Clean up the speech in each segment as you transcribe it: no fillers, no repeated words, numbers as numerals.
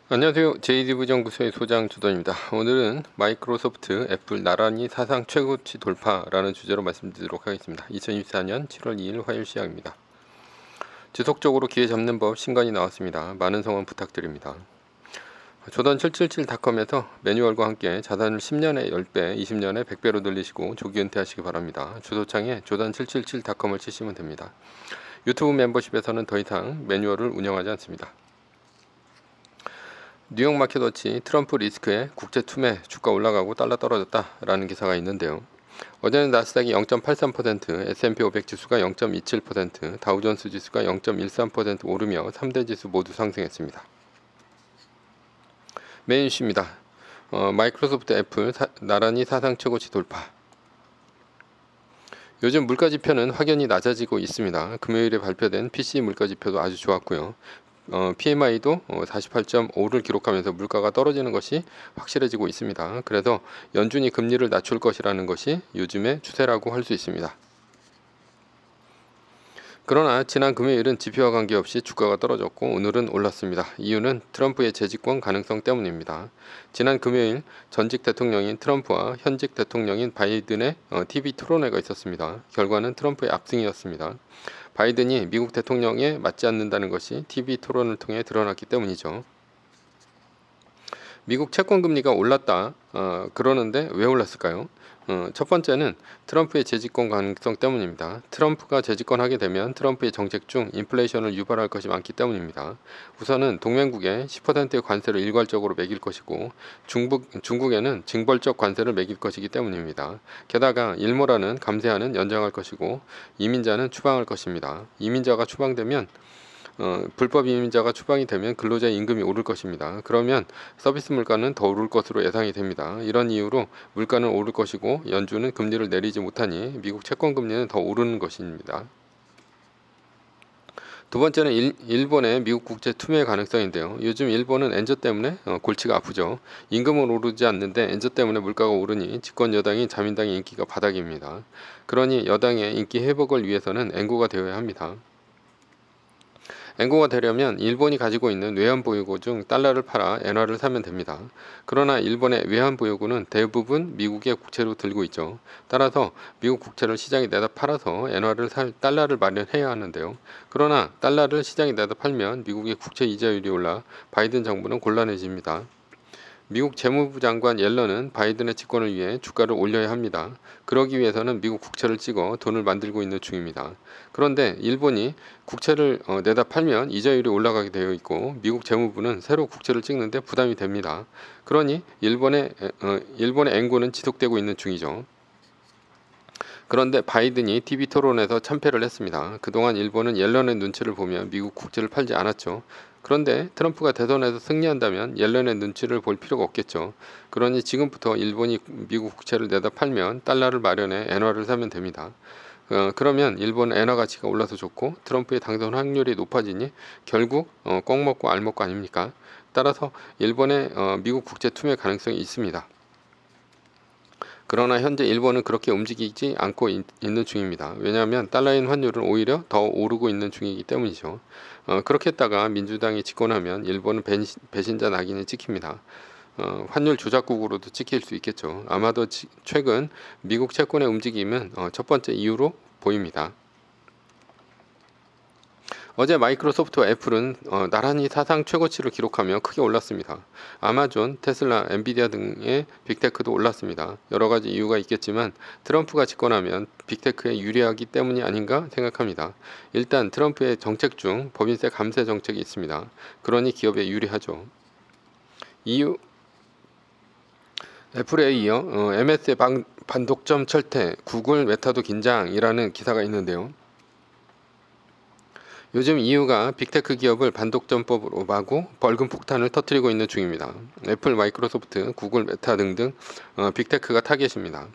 안녕하세요. JD부정부서의 소장 주던입니다. 오늘은 마이크로소프트, 애플 나란히 사상 최고치 돌파라는 주제로 말씀드리도록 하겠습니다. 2024년 7월 2일 화요일 시작입니다. 지속적으로 기회 잡는 법 신간이 나왔습니다. 많은 성원 부탁드립니다. 조던 777닷컴에서 매뉴얼과 함께 자산을 10년에 10배, 20년에 100배로 늘리시고 조기 은퇴하시기 바랍니다. 주소창에 조던 777닷컴을 치시면 됩니다. 유튜브 멤버십에서는 더 이상 매뉴얼을 운영하지 않습니다. 뉴욕 마켓워치 트럼프 리스크에 국제 투매 주가 올라가고 달러 떨어졌다라는 기사가 있는데요. 어제는 나스닥이 0.83%, S&P 500 지수가 0.27%, 다우존스 지수가 0.13% 오르며 3대 지수 모두 상승했습니다. 메인 이슈입니다. 마이크로소프트, 애플 나란히 사상 최고치 돌파. 요즘 물가지표는 확연히 낮아지고 있습니다. 금요일에 발표된 PC 물가지표도 아주 좋았고요. PMI도 48.5를 기록하면서 물가가 떨어지는 것이 확실해지고 있습니다. 그래서 연준이 금리를 낮출 것이라는 것이 요즘의 추세라고 할 수 있습니다. 그러나 지난 금요일은 지표와 관계없이 주가가 떨어졌고 오늘은 올랐습니다. 이유는 트럼프의 재집권 가능성 때문입니다. 지난 금요일 전직 대통령인 트럼프와 현직 대통령인 바이든의 TV 토론회가 있었습니다. 결과는 트럼프의 압승이었습니다. 바이든이 미국 대통령에 맞지 않는다는 것이 TV 토론을 통해 드러났기 때문이죠. 미국 채권금리가 올랐다. 그러는데 왜 올랐을까요? 첫 번째는 트럼프의 재집권 가능성 때문입니다. 트럼프가 재집권하게 되면 트럼프의 정책 중 인플레이션을 유발할 것이 많기 때문입니다. 우선은 동맹국에 10%의 관세를 일괄적으로 매길 것이고 중국에는 징벌적 관세를 매길 것이기 때문입니다. 게다가 일몰하는 감세하는 연장할 것이고 이민자는 추방할 것입니다. 이민자가 추방되면 불법 이민자가 추방이 되면 근로자 임금이 오를 것입니다. 그러면 서비스 물가는 더 오를 것으로 예상이 됩니다. 이런 이유로 물가는 오를 것이고 연준은 금리를 내리지 못하니 미국 채권 금리는 더 오르는 것입니다. 두 번째는 일본의 미국 국채 투매 가능성인데요. 요즘 일본은 엔저 때문에 골치가 아프죠. 임금은 오르지 않는데 엔저 때문에 물가가 오르니 집권 여당인 자민당의 인기가 바닥입니다. 그러니 여당의 인기 회복을 위해서는 엔고가 되어야 합니다. 엔고가 되려면 일본이 가지고 있는 외환보유고 중 달러를 팔아 엔화를 사면 됩니다. 그러나 일본의 외환보유고는 대부분 미국의 국채로 들고 있죠. 따라서 미국 국채를 시장에 내다 팔아서 엔화를 살 달러를 마련해야 하는데요. 그러나 달러를 시장에 내다 팔면 미국의 국채 이자율이 올라 바이든 정부는 곤란해집니다. 미국 재무부 장관 옐런은 바이든의 집권을 위해 주가를 올려야 합니다. 그러기 위해서는 미국 국채를 찍어 돈을 만들고 있는 중입니다. 그런데 일본이 국채를 내다 팔면 이자율이 올라가게 되어 있고 미국 재무부는 새로 국채를 찍는데 부담이 됩니다. 그러니 일본의 엔고는 지속되고 있는 중이죠. 그런데 바이든이 TV 토론에서 참패를 했습니다. 그동안 일본은 옐런의 눈치를 보며 미국 국채를 팔지 않았죠. 그런데 트럼프가 대선에서 승리한다면 옐런의 눈치를 볼 필요가 없겠죠. 그러니 지금부터 일본이 미국 국채를 내다 팔면 달러를 마련해 엔화를 사면 됩니다. 그러면 일본 엔화 가치가 올라서 좋고 트럼프의 당선 확률이 높아지니 결국 꼭 먹고 알 먹고 아닙니까? 따라서 일본의 미국 국채 투매 가능성이 있습니다. 그러나 현재 일본은 그렇게 움직이지 않고 있는 중입니다. 왜냐하면 달러인 환율은 오히려 더 오르고 있는 중이기 때문이죠. 그렇게 했다가 민주당이 집권하면 일본은 배신자 낙인이 찍힙니다. 환율 조작국으로도 찍힐 수 있겠죠. 아마도 최근 미국 채권의 움직임은 첫 번째 이유로 보입니다. 어제 마이크로소프트와 애플은 나란히 사상 최고치를 기록하며 크게 올랐습니다. 아마존, 테슬라, 엔비디아 등의 빅테크도 올랐습니다. 여러 가지 이유가 있겠지만 트럼프가 집권하면 빅테크에 유리하기 때문이 아닌가 생각합니다. 일단 트럼프의 정책 중 법인세 감세 정책이 있습니다. 그러니 기업에 유리하죠. 이유 애플에 이어 MS의 반독점 철퇴, 구글 메타도 긴장이라는 기사가 있는데요. 요즘 이유가 빅테크 기업을 반독점법으로 마구 벌금 폭탄을 터뜨리고 있는 중입니다. 애플, 마이크로소프트, 구글, 메타 등등 빅테크가 타겟입니다.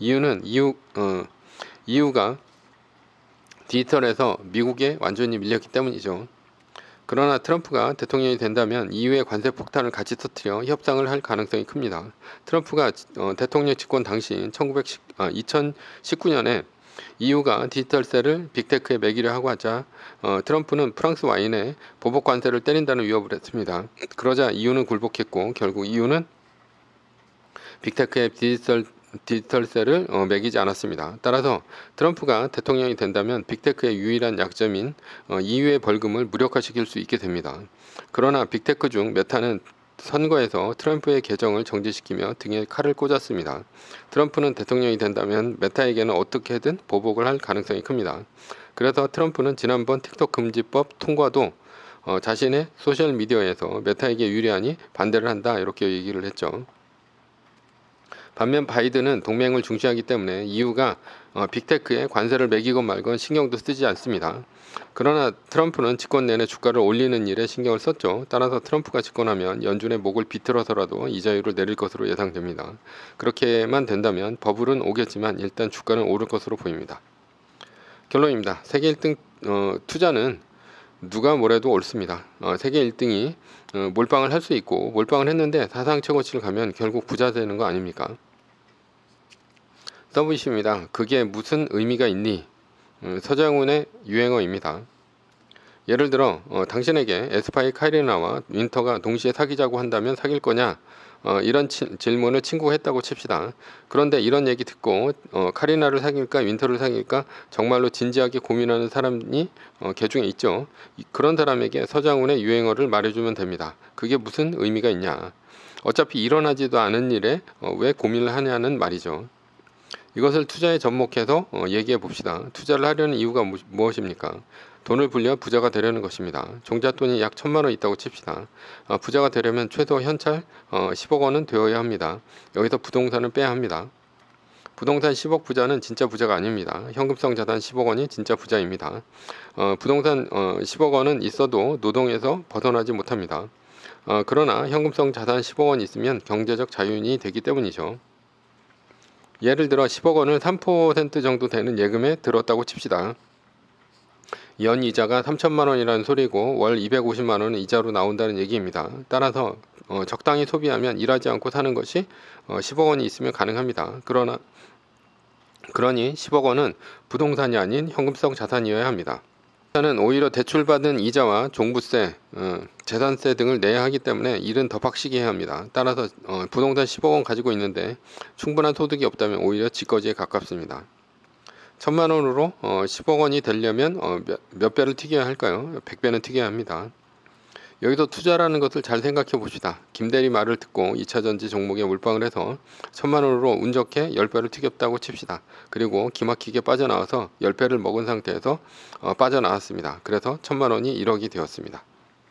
이유가 디지털에서 미국에 완전히 밀렸기 때문이죠. 그러나 트럼프가 대통령이 된다면 이후의 관세 폭탄을 같이 터뜨려 협상을 할 가능성이 큽니다. 트럼프가 대통령 집권 당시 2019년에 EU가 디지털세를 빅테크에 매기려 하고 하자 트럼프는 프랑스 와인에 보복 관세를 때린다는 위협을 했습니다. 그러자 EU는 굴복했고 결국 EU는 빅테크의 디지털세를 매기지 않았습니다. 따라서 트럼프가 대통령이 된다면 빅테크의 유일한 약점인 EU의 벌금을 무력화시킬 수 있게 됩니다. 그러나 빅테크 중 메타는 선거에서 트럼프의 계정을 정지시키며 등에 칼을 꽂았습니다. 트럼프는 대통령이 된다면 메타에게는 어떻게든 보복을 할 가능성이 큽니다. 그래서 트럼프는 지난번 틱톡 금지법 통과도 자신의 소셜미디어에서 메타에게 유리하니 반대를 한다 이렇게 얘기를 했죠. 반면 바이든은 동맹을 중시하기 때문에 EU가 빅테크에 관세를 매기건 말건 신경도 쓰지 않습니다. 그러나 트럼프는 집권 내내 주가를 올리는 일에 신경을 썼죠. 따라서 트럼프가 집권하면 연준의 목을 비틀어서라도 이자율을 내릴 것으로 예상됩니다. 그렇게만 된다면 버블은 오겠지만 일단 주가는 오를 것으로 보입니다. 결론입니다. 세계 1등 투자는 누가 뭐래도 옳습니다. 세계 1등이 몰빵을 할 수 있고 몰빵을 했는데 사상 최고치를 가면 결국 부자 되는 거 아닙니까? 서브이슈입니다. 그게 무슨 의미가 있니? 서장훈의 유행어입니다. 예를 들어 당신에게 에스파의 카이리나와 윈터가 동시에 사귀자고 한다면 사귈 거냐? 이런 질문을 친구가 했다고 칩시다. 그런데 이런 얘기 듣고 카리나를 사귈까 윈터를 사귈까 정말로 진지하게 고민하는 사람이 개중에 있죠. 그런 사람에게 서장훈의 유행어를 말해주면 됩니다. 그게 무슨 의미가 있냐? 어차피 일어나지도 않은 일에 왜 고민을 하냐는 말이죠. 이것을 투자에 접목해서 얘기해 봅시다. 투자를 하려는 이유가 무엇입니까? 돈을 불려 부자가 되려는 것입니다. 종잣돈이 약 1,000만 원 있다고 칩시다. 부자가 되려면 최소 현찰 10억 원은 되어야 합니다. 여기서 부동산을 빼야 합니다. 부동산 10억 부자는 진짜 부자가 아닙니다. 현금성 자산 10억 원이 진짜 부자입니다. 부동산 10억 원은 있어도 노동에서 벗어나지 못합니다. 그러나 현금성 자산 10억 원 있으면 경제적 자유인이 되기 때문이죠. 예를 들어 10억 원을 3% 정도 되는 예금에 들었다고 칩시다. 연 이자가 3천만 원이라는 소리고 월 250만 원은 이자로 나온다는 얘기입니다. 따라서 적당히 소비하면 일하지 않고 사는 것이 10억 원이 있으면 가능합니다. 그러니 10억 원은 부동산이 아닌 현금성 자산이어야 합니다. 부자는 오히려 대출받은 이자와 종부세, 재산세 등을 내야 하기 때문에 일은 더 빡시게 해야 합니다. 따라서 부동산 10억 원 가지고 있는데 충분한 소득이 없다면 오히려 쥐꺼지에 가깝습니다. 1,000만 원으로 10억 원이 되려면 몇 배를 튀겨야 할까요? 100배는 튀겨야 합니다. 여기서 투자라는 것을 잘 생각해 봅시다. 김대리 말을 듣고 2차전지 종목에 몰빵을 해서 1,000만 원으로 운 좋게 10배를 튀겼다고 칩시다. 그리고 기막히게 빠져나와서 10배를 먹은 상태에서 빠져나왔습니다. 그래서 1,000만 원이 1억이 되었습니다.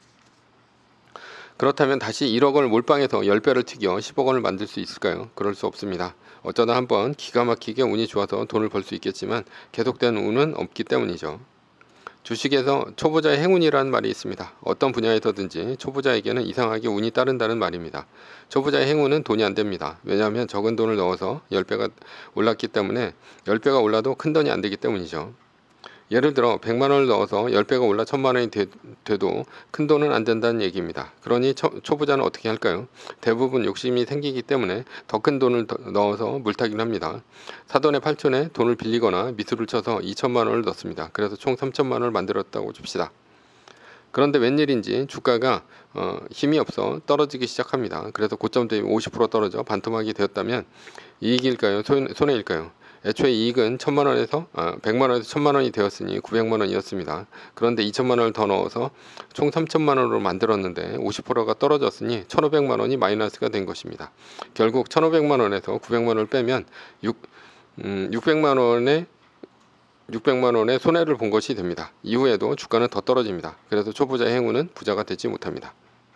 그렇다면 다시 1억을 몰빵해서 10배를 튀겨 10억 원을 만들 수 있을까요? 그럴 수 없습니다. 어쩌다 한번 기가 막히게 운이 좋아서 돈을 벌 수 있겠지만 계속된 운은 없기 때문이죠. 주식에서 초보자의 행운이라는 말이 있습니다. 어떤 분야에서든지 초보자에게는 이상하게 운이 따른다는 말입니다. 초보자의 행운은 돈이 안 됩니다. 왜냐하면 적은 돈을 넣어서 10배가 올랐기 때문에 10배가 올라도 큰 돈이 안 되기 때문이죠. 예를 들어 100만 원을 넣어서 10배가 올라 1,000만 원이 돼도 큰 돈은 안 된다는 얘기입니다. 그러니 초보자는 어떻게 할까요? 대부분 욕심이 생기기 때문에 더 큰 돈을 넣어서 물타기를 합니다. 사돈의 팔촌에 돈을 빌리거나 미수를 쳐서 2,000만 원을 넣습니다. 그래서 총 3,000만 원을 만들었다고 칩시다. 그런데 웬일인지 주가가 힘이 없어 떨어지기 시작합니다. 그래서 고점 대비 50% 떨어져 반토막이 되었다면 이익일까요? 손해일까요? 애초에 이익은 1,000만 원에서 100만 원에서 1,000만 원이 되었으니 900만 원이었습니다. 그런데 2,000만 원을 더 넣어서 총 3,000만 원으로 만들었는데 50%가 떨어졌으니 1,500만 원이 마이너스가 된 것입니다. 결국 1,500만 원에서 900만 원을 빼면 600만 원의 손해를 본 것이 됩니다. 이후에도 주가는 더 떨어집니다. 그래서 초보자의 행운은 부자가 되지 못합니다.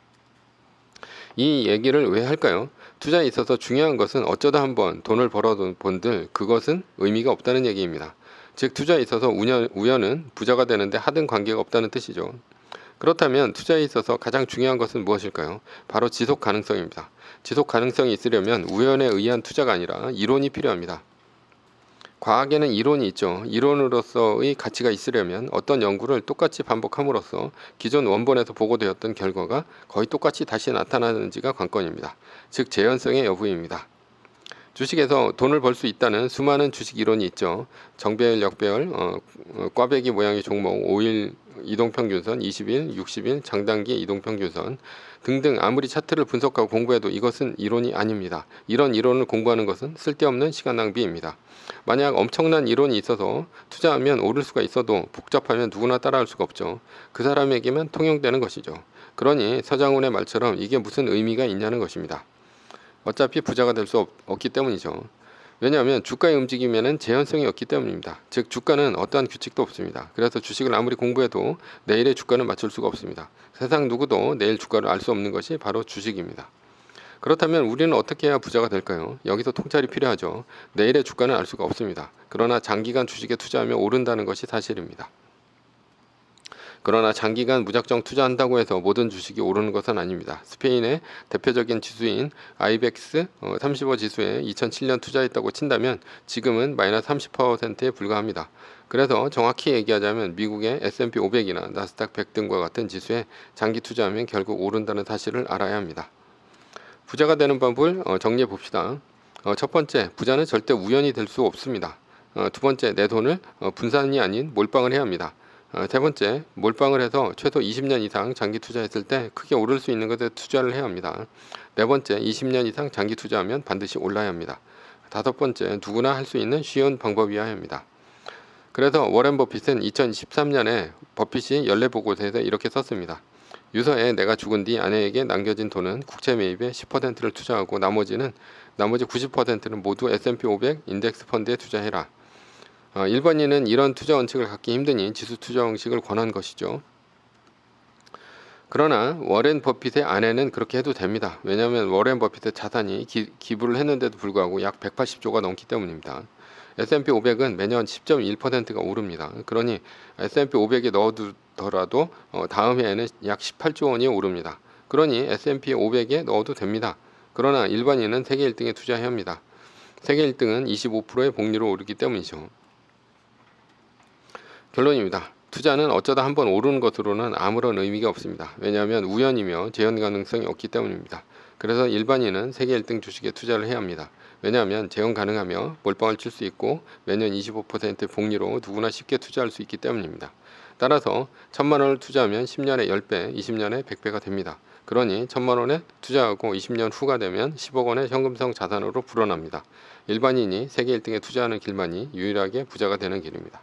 이 얘기를 왜 할까요? 투자에 있어서 중요한 것은 어쩌다 한번 돈을 벌어본 본들 그것은 의미가 없다는 얘기입니다. 즉 투자에 있어서 우연은 부자가 되는데 하등 관계가 없다는 뜻이죠. 그렇다면 투자에 있어서 가장 중요한 것은 무엇일까요? 바로 지속 가능성입니다. 지속 가능성이 있으려면 우연에 의한 투자가 아니라 이론이 필요합니다. 과학에는 이론이 있죠. 이론으로서의 가치가 있으려면 어떤 연구를 똑같이 반복함으로써 기존 원본에서 보고되었던 결과가 거의 똑같이 다시 나타나는지가 관건입니다. 즉 재현성의 여부입니다. 주식에서 돈을 벌 수 있다는 수많은 주식 이론이 있죠. 정배열, 역배열, 꽈배기 모양의 종목, 5일 이동평균선, 20일, 60일, 장단기 이동평균선 등등 아무리 차트를 분석하고 공부해도 이것은 이론이 아닙니다. 이런 이론을 공부하는 것은 쓸데없는 시간 낭비입니다. 만약 엄청난 이론이 있어서 투자하면 오를 수가 있어도 복잡하면 누구나 따라할 수가 없죠. 그 사람에게만 통용되는 것이죠. 그러니 서장훈의 말처럼 이게 무슨 의미가 있냐는 것입니다. 어차피 부자가 될 수 없기 때문이죠. 왜냐하면 주가의 움직임에는 제한성이 없기 때문입니다. 즉 주가는 어떠한 규칙도 없습니다. 그래서 주식을 아무리 공부해도 내일의 주가는 맞출 수가 없습니다. 세상 누구도 내일 주가를 알 수 없는 것이 바로 주식입니다. 그렇다면 우리는 어떻게 해야 부자가 될까요? 여기서 통찰이 필요하죠. 내일의 주가는 알 수가 없습니다. 그러나 장기간 주식에 투자하면 오른다는 것이 사실입니다. 그러나 장기간 무작정 투자한다고 해서 모든 주식이 오르는 것은 아닙니다. 스페인의 대표적인 지수인 아이벡스 35 지수에 2007년 투자했다고 친다면 지금은 마이너스 30%에 불과합니다. 그래서 정확히 얘기하자면 미국의 S&P 500이나 나스닥 100 등과 같은 지수에 장기 투자하면 결국 오른다는 사실을 알아야 합니다. 부자가 되는 방법을 정리해 봅시다. 첫 번째, 부자는 절대 우연히 될 수 없습니다. 두 번째, 내 돈을 분산이 아닌 몰빵을 해야 합니다. 세 번째, 몰빵을 해서 최소 20년 이상 장기 투자했을 때 크게 오를 수 있는 것에 투자를 해야 합니다. 네 번째, 20년 이상 장기 투자하면 반드시 올라야 합니다. 다섯 번째, 누구나 할 수 있는 쉬운 방법이어야 합니다. 그래서 워렌 버핏은 2013년에 버핏이 연례보고서에서 이렇게 썼습니다. 유서에 내가 죽은 뒤 아내에게 남겨진 돈은 국채 매입에 10%를 투자하고 나머지 90%는 모두 S&P 500 인덱스 펀드에 투자해라. 일반인은 이런 투자 원칙을 갖기 힘드니 지수 투자 원칙을 권한 것이죠. 그러나 워렌 버핏의 아내는 그렇게 해도 됩니다. 왜냐하면 워렌 버핏의 자산이 기부를 했는데도 불구하고 약 180조가 넘기 때문입니다. S&P 500은 매년 10.1%가 오릅니다. 그러니 S&P 500에 넣어두더라도 다음 해에는 약 18조 원이 오릅니다. 그러니 S&P 500에 넣어도 됩니다. 그러나 일반인은 세계 1등에 투자해야 합니다. 세계 1등은 25%의 복리로 오르기 때문이죠. 결론입니다. 투자는 어쩌다 한번 오르는 것으로는 아무런 의미가 없습니다. 왜냐하면 우연이며 재현 가능성이 없기 때문입니다. 그래서 일반인은 세계 1등 주식에 투자를 해야 합니다. 왜냐하면 재현 가능하며 몰빵을 칠 수 있고 매년 25%의 복리로 누구나 쉽게 투자할 수 있기 때문입니다. 따라서 1,000만 원을 투자하면 10년에 10배, 20년에 100배가 됩니다. 그러니 1,000만 원에 투자하고 20년 후가 되면 10억 원의 현금성 자산으로 불어납니다. 일반인이 세계 1등에 투자하는 길만이 유일하게 부자가 되는 길입니다.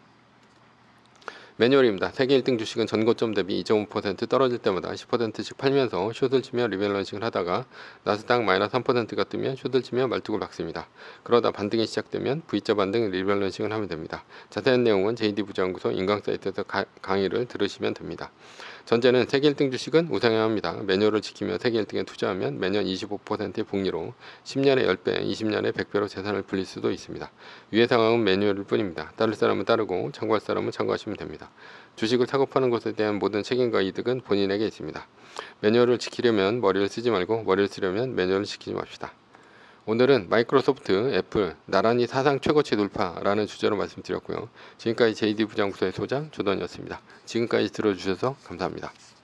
매뉴얼입니다. 세계 1등 주식은 전고점 대비 2.5% 떨어질 때마다 10%씩 팔면서 숏을 치며 리밸런싱을 하다가 나스닥 마이너스 3%가 뜨면 숏을 치며 말뚝을 박습니다. 그러다 반등이 시작되면 V자 반등 리밸런싱을 하면 됩니다. 자세한 내용은 JD부자연구소 인강 사이트에서 강의를 들으시면 됩니다. 전제는 세계 1등 주식은 우상해야 합니다. 매뉴얼을 지키며 세계 1등에 투자하면 매년 25%의 복리로 10년에 10배, 20년에 100배로 재산을 불릴 수도 있습니다. 위의 상황은 매뉴얼일 뿐입니다. 따를 사람은 따르고 참고할 사람은 참고하시면 됩니다. 주식을 사고 파는 것에 대한 모든 책임과 이득은 본인에게 있습니다. 매뉴얼을 지키려면 머리를 쓰지 말고 머리를 쓰려면 매뉴얼을 지키지 맙시다. 오늘은 마이크로소프트, 애플, 나란히 사상 최고치 돌파라는 주제로 말씀드렸고요. 지금까지 JD부장구소의 소장 조던이었습니다. 지금까지 들어주셔서 감사합니다.